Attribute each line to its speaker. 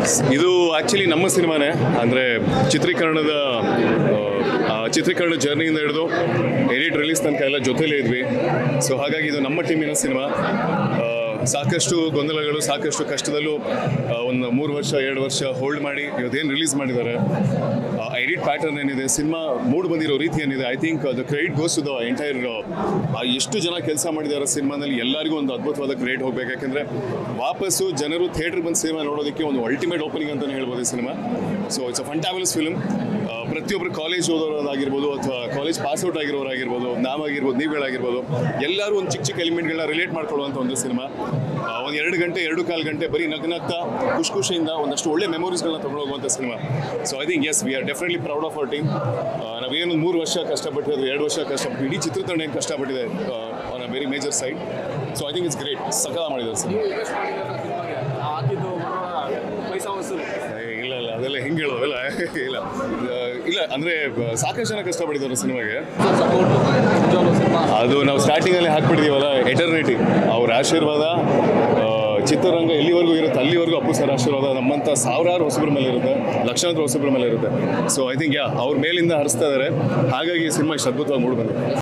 Speaker 1: ಇದು ಆ್ಯಕ್ಚುಲಿ ನಮ್ಮ ಸಿನಿಮಾನೇ, ಅಂದರೆ ಚಿತ್ರೀಕರಣ ಜರ್ನಿಯಿಂದ ಹಿಡಿದು ಎಡಿಟ್ ರಿಲೀಸ್ ತನಕ ಎಲ್ಲ ಜೊತೆಲೇ ಇದ್ವಿ. ಸೊ ಹಾಗಾಗಿ ಇದು ನಮ್ಮ ಟೀಮಿನ ಸಿನಿಮಾ. ಸಾಕಷ್ಟು ಗೊಂದಲಗಳು, ಸಾಕಷ್ಟು ಕಷ್ಟದಲ್ಲೂ ಒಂದು 3 ವರ್ಷ 2 ವರ್ಷ ಹೋಲ್ಡ್ ಮಾಡಿ ಇವತ್ತೇನು ರಿಲೀಸ್ ಮಾಡಿದ್ದಾರೆ. ಎಡಿಟ್ ಪ್ಯಾಟರ್ನ್ ಏನಿದೆ, ಸಿನಿಮಾ ಮೂಡ್ ಬಂದಿರೋ ರೀತಿ ಏನಿದೆ, I think the credit goes to the entire ಎಷ್ಟು ಜನ ಕೆಲಸ ಮಾಡಿದ್ದಾರೆ ಸಿನಿಮಾದಲ್ಲಿ ಎಲ್ಲರಿಗೂ ಒಂದು ಅದ್ಭುತವಾದ ಕ್ರೆಡಿಟ್ ಹೋಗ್ಬೇಕು. ಯಾಕೆಂದರೆ ವಾಪಸ್ಸು ಜನರು ಥಿಯೇಟ್ರಿಗೆ ಬಂದು ಸಿನಿಮಾ ನೋಡೋದಕ್ಕೆ ಒಂದು ಅಲ್ಟಿಮೇಟ್ ಓಪನಿಂಗ್ ಅಂತಲೇ ಹೇಳ್ಬೋದು ಈ ಸಿನಿಮಾ. So it's a fantabulous film. ಪ್ರತಿಯೊಬ್ಬರು ಕಾಲೇಜ್ ಓದೋರಾಗಿರ್ಬೋದು ಅಥವಾ ಕಾಲೇಜ್ ಪಾಸ್ಔಟ್ ಆಗಿರೋರಾಗಿರ್ಬೋದು, ನಾವಾಗಿರ್ಬೋದು, ನೀವುಗಳಾಗಿರ್ಬೋದು, ಎಲ್ಲರೂ ಒಂದು ಚಿಕ್ಕ ಚಿಕ್ಕ ಎಲಿಮೆಂಟ್ಗಳನ್ನ ರಿಲೇಟ್ ಮಾಡ್ಕೊಳ್ಳುವಂಥ ಒಂದು ಸಿನಿಮಾ. ಒಂದು 2 ಗಂಟೆ 2.25 ಗಂಟೆ ಬರೀ ನಗ್ನಗ್ತಾ ಖುಷಿಯಿಂದ ಒಂದಷ್ಟು ಒಳ್ಳೆ ಮೆಮೊರೀಸ್ಗಳನ್ನ ತೊಗೊಂಡೋಗುವಂಥ ಸಿನಿಮಾ. So I think S V R definitely proud of our team. ನಾವೇನು 3 ವರ್ಷ ಕಷ್ಟಪಟ್ಟಿರೋದು, 2 ವರ್ಷ ಕಷ್ಟಪಟ್ಟು ಇಡೀ ಚಿತ್ರತಂಡ ಏನು ಕಷ್ಟಪಟ್ಟಿದೆ on a very major side. So I think it's great. ಸಕಲ ಮಾಡಿದ್ದಾರೆ ಸರ್. ಇಲ್ಲ ಅದೆಲ್ಲ ಹಿಂಗೆ ಹೇಳೋದಲ್ಲ. ಇಲ್ಲ ಅಂದರೆ ಸಾಕಷ್ಟು ಜನ ಕಷ್ಟಪಟ್ಟಿದ್ದಾರೆ ಸಿನಿಮಾಗೆ. ಅದು ನಾವು ಸ್ಟಾರ್ಟಿಂಗಲ್ಲಿ ಹಾಕ್ಬಿಟ್ಟಿದ್ದೀವಲ್ಲ, ಎಟರ್ನಿಟಿ ಅವ್ರ ಆಶೀರ್ವಾದ ಚಿತ್ರರಂಗ ಎಲ್ಲಿವರೆಗೂ ಇರುತ್ತೆ ಅಲ್ಲಿವರೆಗೂ ಅಪ್ಪು ಸರ್ ಆಶೀರ್ವಾದ ನಮ್ಮಂಥ ಸಾವಿರಾರು ಹೊಸಬ್ರ ಮೇಲೆ ಇರುತ್ತೆ, ಲಕ್ಷಾಂತರ ಹೊಸಬ್ರ ಮೇಲೆ ಇರುತ್ತೆ. ಸೊ ಐ ಥಿಂಕ್ ಅವ್ರ ಮೇಲಿಂದ ಹರಿಸ್ತಾ ಇದ್ದಾರೆ. ಹಾಗಾಗಿ ಸಿನಿಮಾ ಇಷ್ಟು ಅದ್ಭುತವಾಗಿ ಮೂಡಿ ಬಂದಿದೆ.